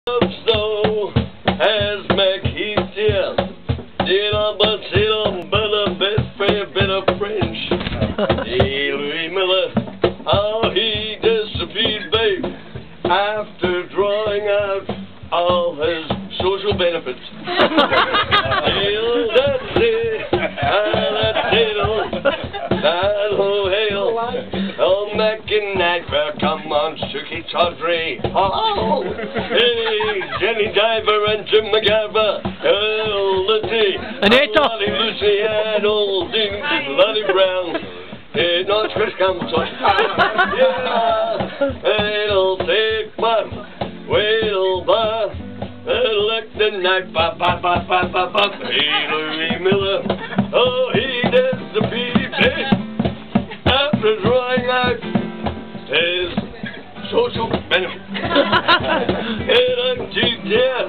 So as McHeath here, did I but sit on better best friend, better French. Hey, Louis Miller, how he disappeared, babe, after drawing out all his social benefits. Hail, that's it, that's it, oh, hail, oh, Mac and Knifer, come on, Suki Chaudhry, oh, hey, Jenny Diver and Jim McGarver, oh, Letty, Lottie Lucy and old Ding, Lottie Brown, hey, no, it's Chris Campbell, yeah, it'll take one, wait bar, elect the night, ba ba ba ba ba ba, hey, Louis Miller, oh, he disappeared, after drawing out his social benefit. And I'm too dear.